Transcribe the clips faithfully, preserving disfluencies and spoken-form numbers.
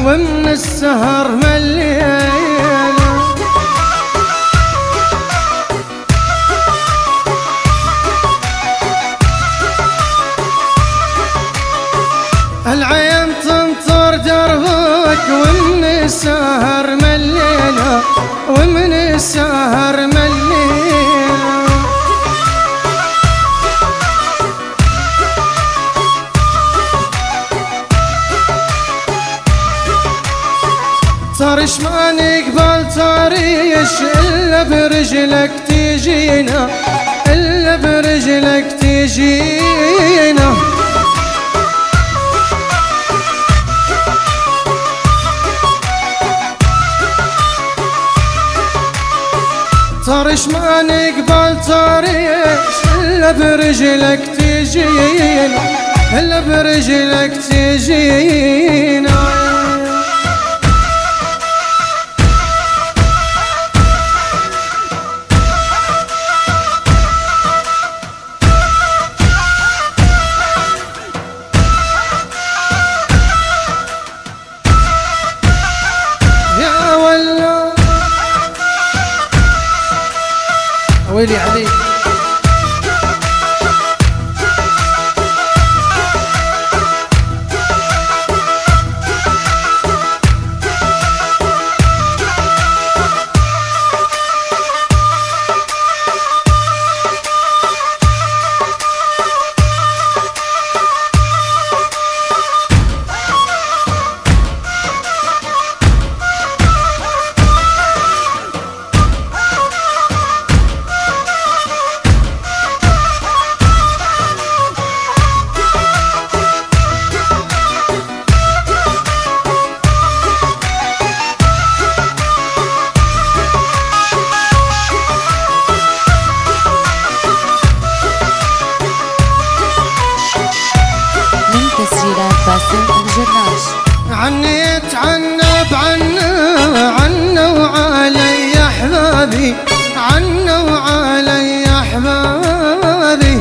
ومن السهر ملينا. العين تنطر دربك ومن السهر ملينا، ومن السهر ملينا. طرش ما نقبل طريش إلا برجلك تجينا، إلا برجلك تجينا. طرش ما نقبل طريش إلا برجلك تجينا، إلا برجلك تجينا. ويلي عليك عنيت عنب عنا عنا وعلي احبابي، عنا وعلي احبابي.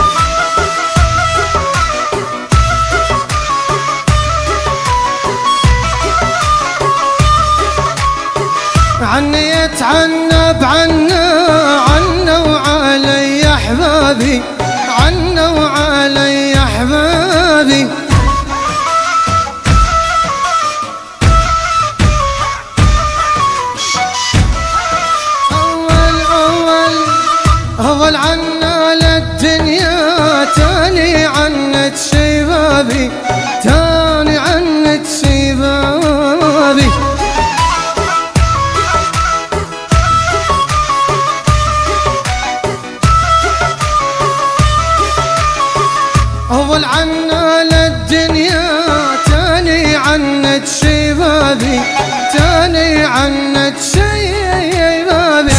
عنيت عنب عنا عنا وعلي احبابي، عنا وعلي احبابي. أول عنا للدنيا تاني عنت شبابي، تاني عنت شبابي. أول عنا للدنيا تاني عنت شبابي، تاني عنت شبابي.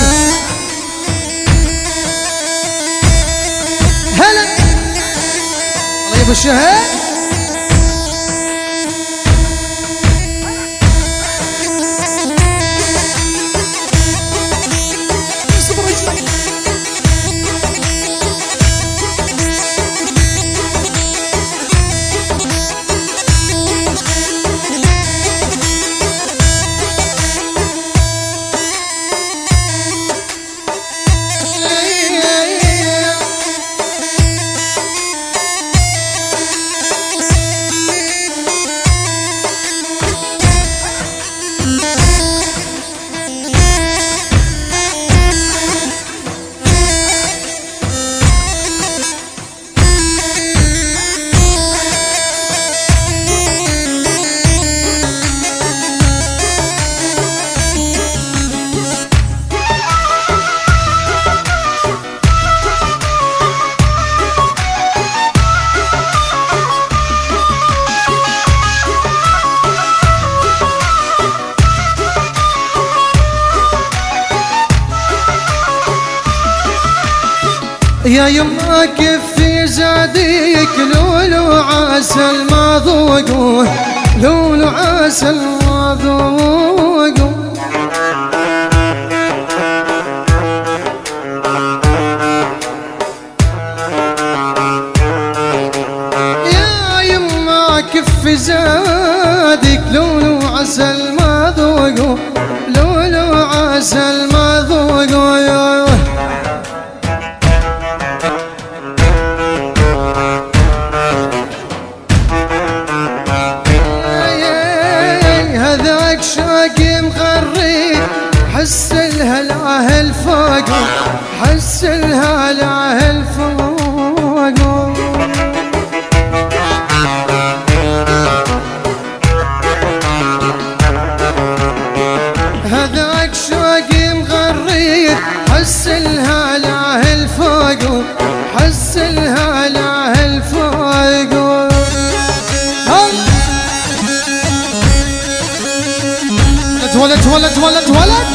ابو الشهاد يا يما كفي زاديك لولو عسل ما ذوقوه، لولو عسل ما ذوقوه. يا يما كفي زاديك لولو ولد ولد ولد ولد ولد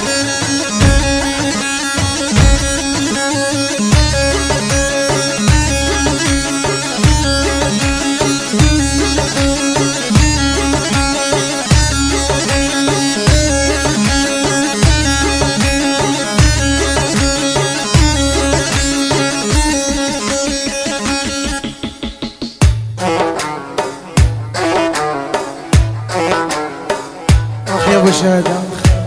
يا ابو شهاده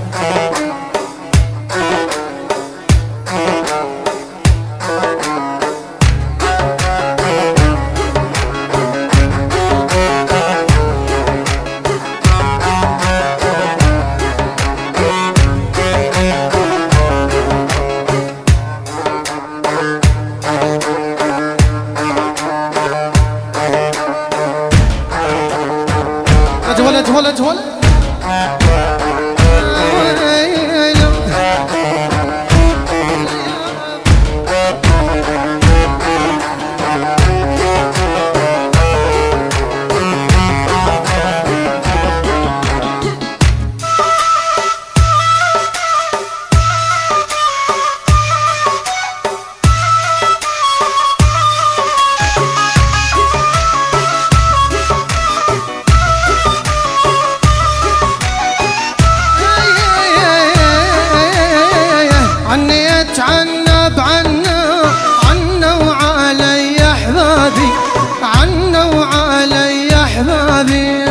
ولد ولد ولد عنب عنا عنا وعلي احبابي عنا وعلي احبابي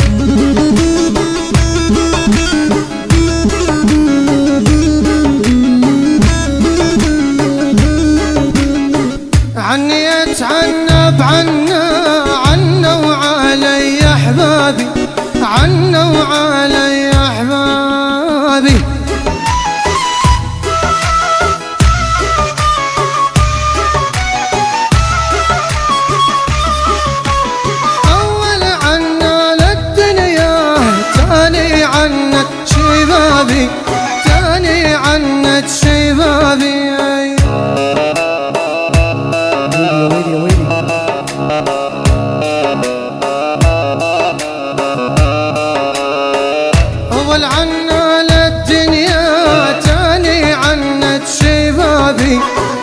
عني يتعنب عنا عنا وعلي احبابي عنا وعلي احبابي شبابي تاني عنت شبابي ويلي ويلي ويلي أول عنا للدنيا تاني عنت شبابي